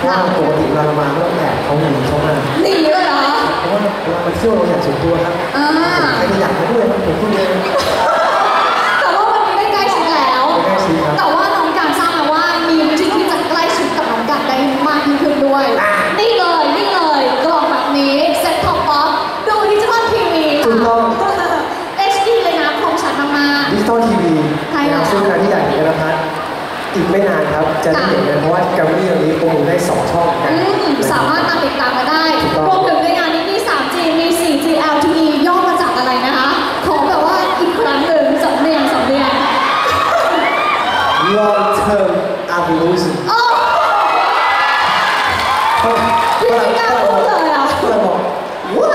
ว่าปกติเรามาก็แอบเขาหนีเข้ามาหนีเลยเหรอเพราะว่าเรามาเที่ยวเราอยากส่วนตัวครับใครจะอยากมาด้วยผมพูดเลยแต่ว่าวันนี้ได้ใกล้ชิดแล้วใกล้ชิดครับแต่ว่าน้องการทราบมาว่ามีวิธีที่จะใกล้ชิดกับน้องการได้มากยิ่งขึ้นด้วยนี่เลยกล่องแบบนี้เซ็ตท็อปบ็อกซ์ดูดิจิตอลทีวีถูกต้อง HD เลยนะคมชัดมากดิจิตอลทีวีซึ่งใครที่อยากเห็นกันนะครับอีกไม่นานครับจะได้เห็นกันเพราะว่าแกรมมี่นี้โปรโมทได้2 ช่องกันสามารถมาติดตามมาได้รวมถึงในงานนี้มี 3G มี 4G LTE ย่อมาจากอะไรนะคะขอแบบว่าอีกครั้งหนึ่งสำเนียง Long term evolution พี่ไม่กล้าพูดเลยอ่ะเราบอก what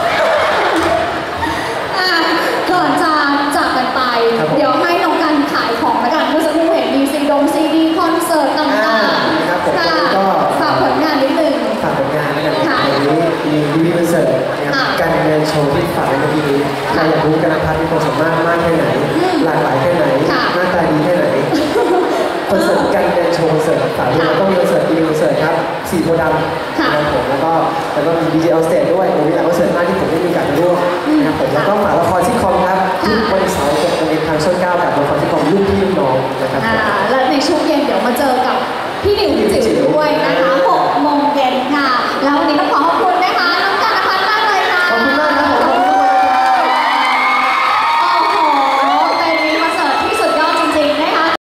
ก่อนจะจากกันไปเดี๋ยวให้น้องกันขายของแล้วกันเมื่อสักครู่เห็นมีซีดีคอนเสิร์ตต่างๆนะครับผมก็ฝากผลงานนิดนึงฝากผลงานนะครับวันนี้มีดีคอนเสิร์ตนะครับการเรียนโชว์ที่ฝากในวันนี้ใครอยากรู้กันนะครับมีความสามารถมากแค่ไหนหลากหลายแค่ไหนหน้าตาดีแค่ไหนคอนเสิร์ตการเรียนโชว์คอนเสิร์ตฝากด้วยแล้วก็มีคอนเสิร์ตคอนเสิร์ตครับ4 โพธิ์ดำนะครับผมแล้วก็มีดีเจออสเตจด้วยมีหลายคอนเสิร์ตมากที่ผมได้มีโอกาสไปร่วมนะครับผมแล้วก็ฝากละครซิทคอมครับทุกวันเสาร์6 โมงเย็นทางช่อง 9กับละครซิทคอมลูกพี่ลูกน้องนะครับ